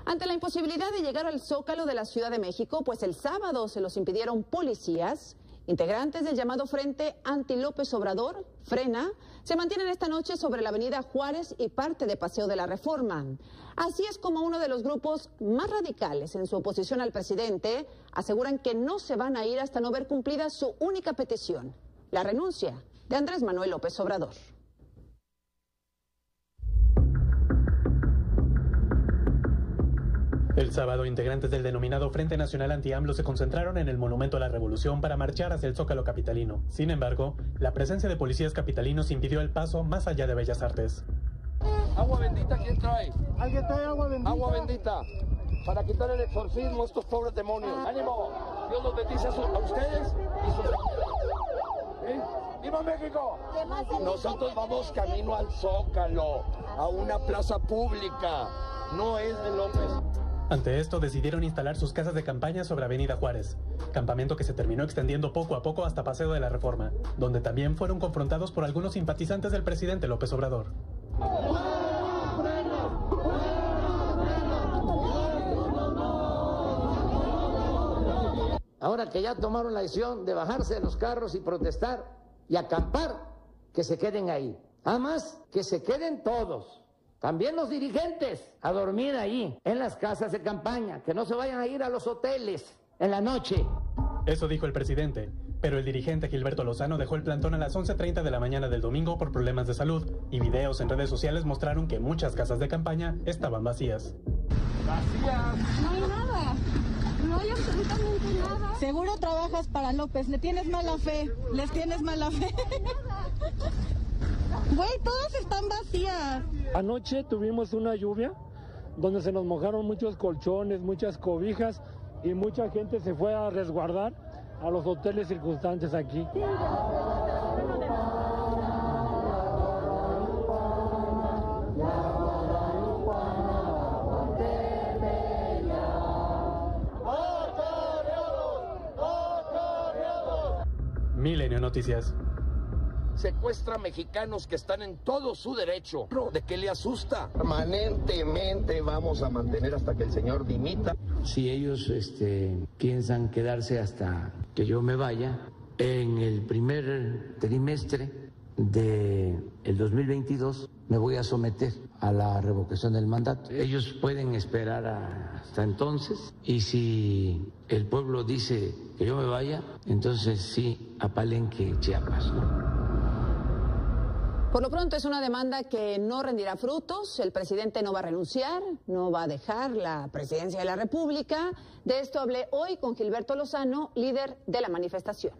Ante la imposibilidad de llegar al Zócalo de la Ciudad de México, pues el sábado se los impidieron policías, integrantes del llamado Frente Anti-López Obrador, Frena, se mantienen esta noche sobre la avenida Juárez y parte de Paseo de la Reforma. Así es como uno de los grupos más radicales en su oposición al presidente aseguran que no se van a ir hasta no ver cumplida su única petición, la renuncia de Andrés Manuel López Obrador. El sábado, integrantes del denominado Frente Nacional Anti-AMLO se concentraron en el Monumento a la Revolución para marchar hacia el Zócalo capitalino. Sin embargo, la presencia de policías capitalinos impidió el paso más allá de Bellas Artes. ¿Agua bendita quién trae? ¿Alguien trae agua bendita? Agua bendita, para quitar el exorcismo a estos pobres demonios. ¡Ánimo! Dios los bendice a ustedes y sus familias. ¡Viva México! Nosotros vamos camino al Zócalo, a una plaza pública, no es de López. Ante esto, decidieron instalar sus casas de campaña sobre Avenida Juárez, campamento que se terminó extendiendo poco a poco hasta Paseo de la Reforma, donde también fueron confrontados por algunos simpatizantes del presidente López Obrador. Ahora que ya tomaron la decisión de bajarse de los carros y protestar y acampar, que se queden ahí. Además, que se queden todos. También los dirigentes a dormir ahí, en las casas de campaña, que no se vayan a ir a los hoteles en la noche. Eso dijo el presidente, pero el dirigente Gilberto Lozano dejó el plantón a las 11:30 de la mañana del domingo por problemas de salud, y videos en redes sociales mostraron que muchas casas de campaña estaban vacías. ¡Vacías! No hay nada, no hay absolutamente nada. Seguro trabajas para López, le tienes mala fe, les tienes mala fe. Güey, todas están vacías. Anoche tuvimos una lluvia donde se nos mojaron muchos colchones, muchas cobijas y mucha gente se fue a resguardar a los hoteles circunstantes aquí. Milenio Noticias. Secuestra mexicanos que están en todo su derecho. ¿De qué le asusta? Permanentemente vamos a mantener hasta que el señor dimita. Si ellos piensan quedarse hasta que yo me vaya, en el primer trimestre del 2022 me voy a someter a la revocación del mandato. Ellos pueden esperar hasta entonces, y si el pueblo dice que yo me vaya, entonces sí, a Palenque, Chiapas, ¿no? Por lo pronto es una demanda que no rendirá frutos. El presidente no va a renunciar, no va a dejar la presidencia de la República. De esto hablé hoy con Gilberto Lozano, líder de la manifestación.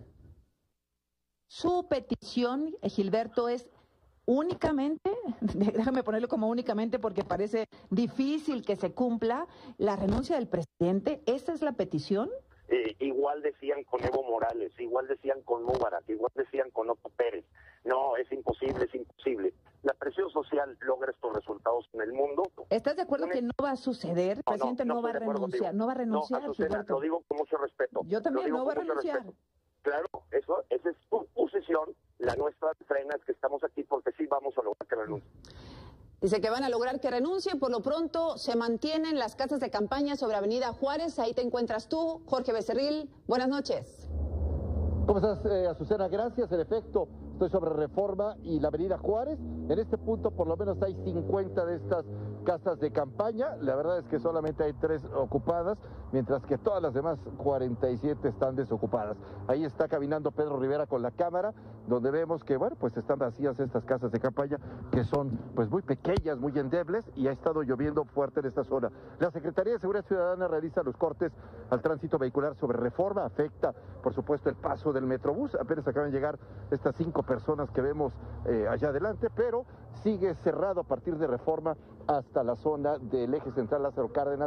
Su petición, Gilberto, es únicamente, déjame ponerlo como únicamente porque parece difícil que se cumpla, la renuncia del presidente. ¿Esa es la petición? Igual decían con Evo Morales, igual decían con Mubarak, igual decían con Otto Pérez. No, es imposible, es imposible. La presión social logra estos resultados en el mundo. ¿Estás de acuerdo que no va a suceder? El presidente no va a renunciar, no va a renunciar, no, Azucena, Gilberto. Lo digo con mucho respeto. Yo también no voy a renunciar. Respeto. Claro, esa es tu posición. La nuestra Frena es que estamos aquí porque sí vamos a lograr que renuncie. Dice que van a lograr que renuncie. Por lo pronto se mantienen las casas de campaña sobre Avenida Juárez. Ahí te encuentras tú, Jorge Becerril. Buenas noches. ¿Cómo estás, Azucena? Gracias. En efecto, estoy sobre Reforma y la Avenida Juárez. En este punto por lo menos hay 50 de estas casas de campaña. La verdad es que solamente hay 3 ocupadas, mientras que todas las demás 47 están desocupadas. Ahí está caminando Pedro Rivera con la cámara, donde vemos que, bueno, pues están vacías estas casas de campaña, que son pues muy pequeñas, muy endebles, y ha estado lloviendo fuerte en esta zona. La Secretaría de Seguridad Ciudadana realiza los cortes al tránsito vehicular sobre Reforma. Afecta, por supuesto, el paso del Metrobús. Apenas acaban de llegar estas 5 personas que vemos allá adelante, pero sigue cerrado a partir de Reforma hasta la zona del eje central Lázaro Cárdenas,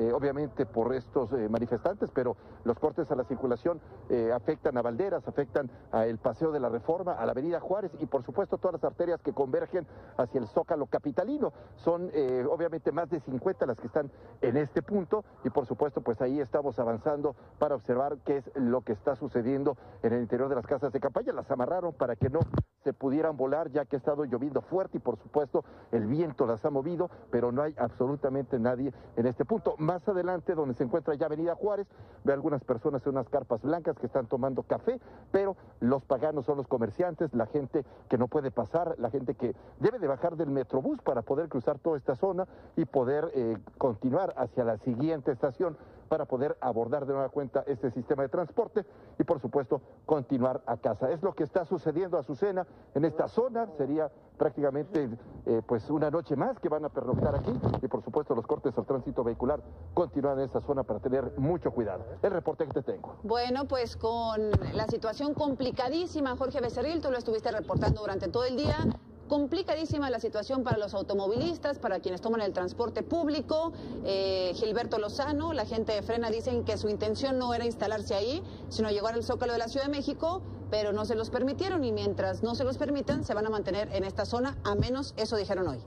obviamente por estos manifestantes, pero los cortes a la circulación afectan a Valderas, afectan al Paseo de la Reforma, a la Avenida Juárez y por supuesto todas las arterias que convergen hacia el Zócalo capitalino. Son obviamente más de 50 las que están en este punto y por supuesto pues ahí estamos avanzando para observar qué es lo que está sucediendo en el interior de las casas de campaña. Las amarraron para que no se pudieran volar, ya que ha estado lloviendo fuerte y por supuesto el viento las ha movido, pero no hay absolutamente nadie en este punto. Más adelante, donde se encuentra ya Avenida Juárez, ve algunas personas en unas carpas blancas que están tomando café, pero los paganos son los comerciantes, la gente que no puede pasar, la gente que debe de bajar del Metrobús para poder cruzar toda esta zona y poder continuar hacia la siguiente estación para poder abordar de nueva cuenta este sistema de transporte y por supuesto continuar a casa. Es lo que está sucediendo, Azucena, en esta zona. Sería prácticamente pues una noche más que van a pernoctar aquí y por supuesto los cortes al tránsito vehicular continúan en esta zona para tener mucho cuidado. El reporte que te tengo. Bueno, pues con la situación complicadísima, Jorge Becerril, tú lo estuviste reportando durante todo el día. Complicadísima la situación para los automovilistas, para quienes toman el transporte público. Gilberto Lozano, la gente de Frena, dicen que su intención no era instalarse ahí, sino llegar al Zócalo de la Ciudad de México, pero no se los permitieron y mientras no se los permitan se van a mantener en esta zona, a menos eso dijeron hoy.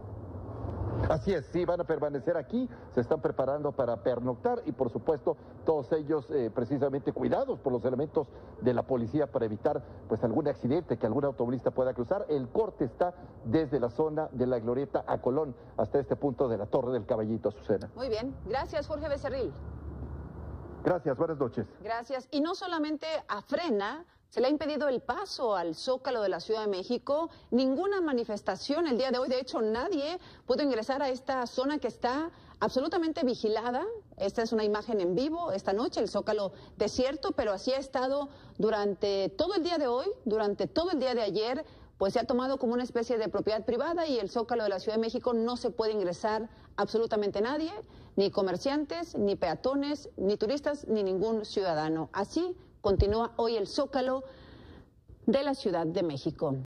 Así es, sí, van a permanecer aquí, se están preparando para pernoctar y por supuesto todos ellos precisamente cuidados por los elementos de la policía para evitar pues algún accidente que algún automovilista pueda cruzar. El corte está desde la zona de la Glorieta a Colón hasta este punto de la Torre del Caballito, Azucena. Muy bien, gracias Jorge Becerril. Gracias, buenas noches. Gracias. Y no solamente a Frena se le ha impedido el paso al Zócalo de la Ciudad de México, ninguna manifestación el día de hoy, de hecho nadie pudo ingresar a esta zona que está absolutamente vigilada. Esta es una imagen en vivo esta noche, el Zócalo desierto, pero así ha estado durante todo el día de hoy, durante todo el día de ayer, pues se ha tomado como una especie de propiedad privada y el Zócalo de la Ciudad de México no se puede ingresar absolutamente nadie, ni comerciantes, ni peatones, ni turistas, ni ningún ciudadano. Así continúa hoy el Zócalo de la Ciudad de México.